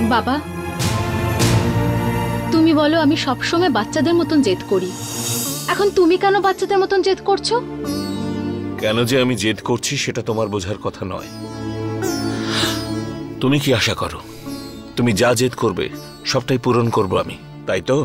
বাবা, তুমি বলো আমি সবসময় বাচ্চাদের মতন জেদ করি, এখন তুমি কেন বাচ্চাদের মতন জেদ করছো? কেন যে আমি জেদ করছি সেটা তোমার বোঝার কথা নয়। তুমি কি আশা করো তুমি যা জেদ করবে সবটাই পূরণ করব আমি, তাই তো?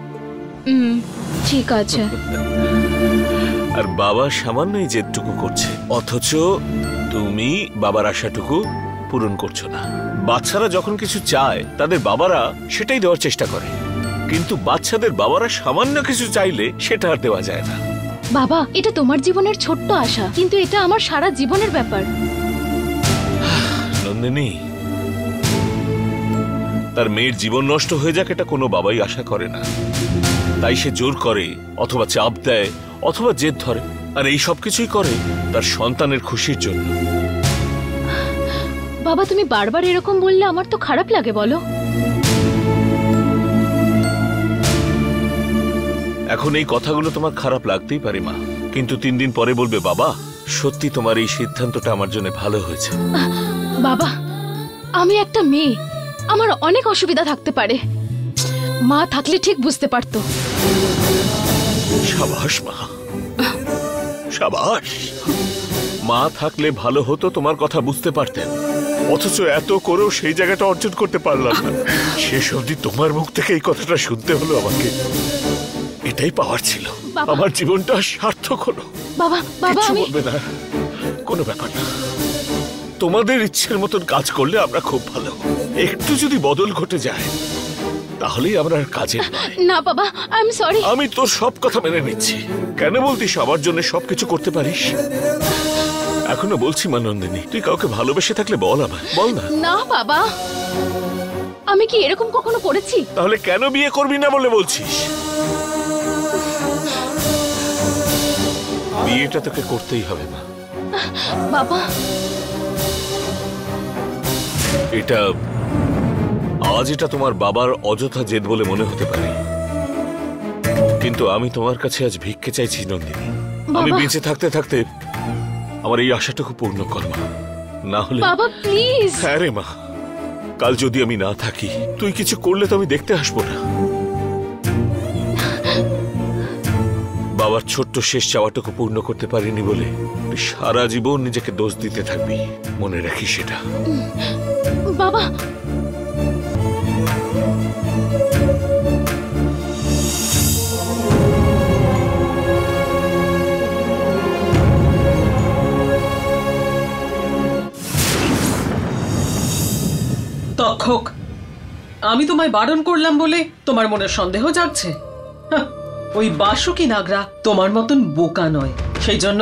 ঠিক আছে। আর বাবা সামান্য এই জেদটুকু করছে, অথচ তুমি বাবার আশাটুকু পূরণ করছো না। বাচ্চারা যখন কিছু চায় তাদের বাবারা সেটাই দেওয়ার চেষ্টা করে, কিন্তু বাচ্চাদের বাবারা সামান্য কিছু চাইলে সেটা আর দেওয়া যায় না। বাবা, এটা তোমার জীবনের ছোট্ট আশা, কিন্তু এটা আমার সারা জীবনের ব্যাপার। নন্দিনী, তার মেয়ের জীবন নষ্ট হয়ে যাক এটা কোনো বাবাই আশা করে না, তাই সে জোর করে অথবা চাপ দেয় অথবা জেদ ধরে, আর এই সব কিছুই করে তার সন্তানের খুশির জন্য। বাবা, তুমি বারবার এরকম বললে আমার তো খারাপ লাগে, বলো। এখন এই কথাগুলো তোমার খারাপ লাগতেই পারে মা, কিন্তু 3 দিন পরে বলবে বাবা সত্যি তোমার এই সিদ্ধান্তটা আমার জন্য ভালো হয়েছে। বাবা, আমি একটা মেয়ে, আমার অনেক অসুবিধা থাকতে পারে, মা থাকলে ঠিক বুঝতে পারতো। সাবাস মা, সাবাস। মা থাকলে ভালো হতো, তোমার কথা বুঝতে পারতেন, অথচ এত করেও সেই জায়গাটা অর্জন করতে পারলাম না। শেষ অবধি তোমার মুখ থেকে এই কথাটা শুনতে হলো আমাকে। এটাই পাওয়ার ছিল, আমার জীবনটা সার্থক হলো। বাবা, বাবা, কিছু বলবে না, কোনো ব্যাপার না। তোমাদের ইচ্ছের মতন কাজ করলে আমরা খুব ভালো, একটু যদি বদল ঘটে যায় তাহলেই আমরা আর কাজের নয়। না বাবা, আই এম সরি। আমি তোর সব কথা মেনে নিচ্ছি, কেন বলতি সবার জন্য সবকিছু করতে পারিস? এখনো বলছি মা নন্দিনী, তুই কাউকে ভালোবেসে থাকলে বল আমায়, বল না। না বাবা, আমি কি এরকম কখনো করেছি? তাহলে কেন বিয়ে করবি না বলে বলছিস? বিয়েটা তোকে করতেই হবে মা। বাবা, এটা আজ এটা তোমার বাবার অযথা জেদ বলে মনে হতে পারে, কিন্তু আমি তোমার কাছে আজ ভিক্ষে চাইছি নন্দিনী। আমি বেঁচে থাকতে থাকতে আমার এই আশাটুকু পূর্ণ কর মা, না হলে। বাবা প্লিজ। হ্যাঁ রে মা, কাল যদি আমি না থাকি তুই কিছু করলে তো আমি দেখতে আসবো না। বাবার ছোট্ট শেষ চাওয়াটুকু পূর্ণ করতে পারিনি বলে সারা জীবন নিজেকে দোষ দিতে থাকবি, মনে রাখিস সেটা। বাবা, তক্ষক, আমি তোমায় বারণ করলাম বলে তোমার মনে সন্দেহ জাগছে? ওই বাসুকি নাগরা তোমার মতন বোকা নয়, সেই জন্য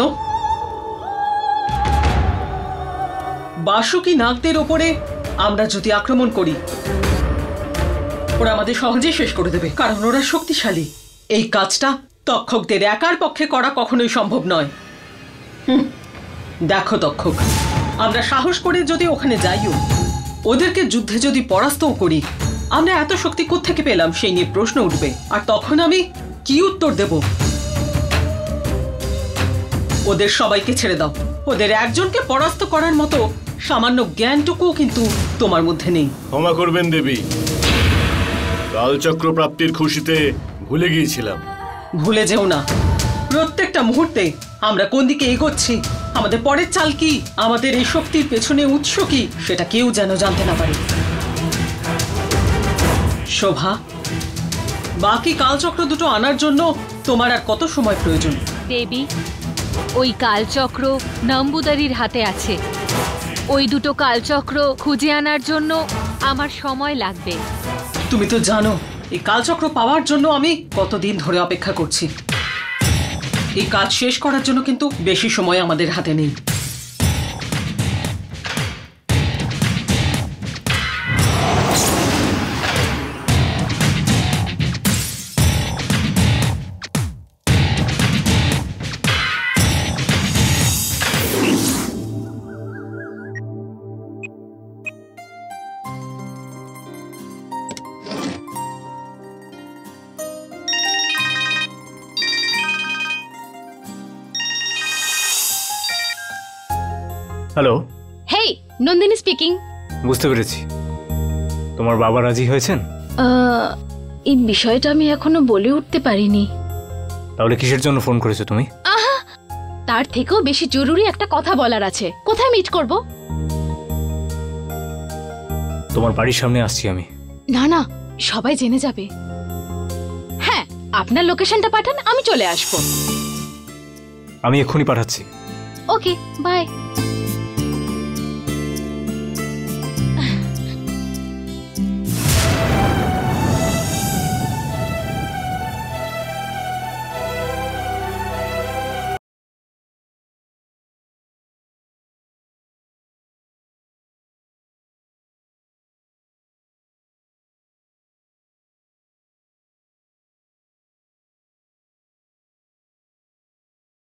বাসুকি নাগদের ওপরে আমরা যদি আক্রমণ করি ওরা আমাদের সহজেই শেষ করে দেবে, কারণ ওরা শক্তিশালী। এই কাজটা তক্ষকদের একার পক্ষে করা কখনোই সম্ভব নয়। দেখো তক্ষক, আমরা সাহস করে যদি ওখানে যাইও, ওদেরকে যুদ্ধে যদি পরাস্তও করি, আমরা এত শক্তি কোত্থেকে পেলাম সেই নিয়ে প্রশ্ন উঠবে, আর তখন আমি কি উত্তর দেব? ওদের সবাইকে ছেড়ে দাও, ওদের একজনকে পরাস্ত করার মতো সামান্য জ্ঞানটুকুও কিন্তু তোমার মধ্যে নেই। ক্ষমা করবেন দেবী, কালচক্র প্রাপ্তির খুশিতে ভুলে গিয়েছিলাম। ভুলে যেও না, প্রত্যেকটা মুহূর্তে আমরা কোন দিকে এগোচ্ছি, আমাদের পরের চাল কি, আমাদের এই শক্তির পেছনে উৎস কি, সেটা কেউ যেন জানতে না পারে। শোভা, বাকি কালচক্র দুটো আনার জন্য তোমার আর কত সময় প্রয়োজন? দেবী, ওই কালচক্র নম্বুদারির হাতে আছে, ওই দুটো কালচক্র খুঁজে আনার জন্য আমার সময় লাগবে। তুমি তো জানো এই কালচক্র পাওয়ার জন্য আমি কতদিন ধরে অপেক্ষা করছি। এই কাজ শেষ করার জন্য কিন্তু বেশি সময় আমাদের হাতে নেই। হ্যালো। Hey, Nandini speaking. বুঝতে পেরেছি, তোমার বাবা রাজি হয়েছেন? এই বিষয়টা আমি এখনো বলে উঠতে পারিনি। তাহলে কিসের জন্য ফোন করেছো তুমি? তার থেকেও বেশি জরুরি একটা কথা বলার আছে। কোথায় মিট করব? তোমার বাড়ির সামনে আসছি আমি। না না, সবাই জেনে যাবে। হ্যাঁ, আপনার লোকেশনটা পাঠান, আমি চলে আসবো। আমি এক্ষুনি পাঠাচ্ছি। Okay, by.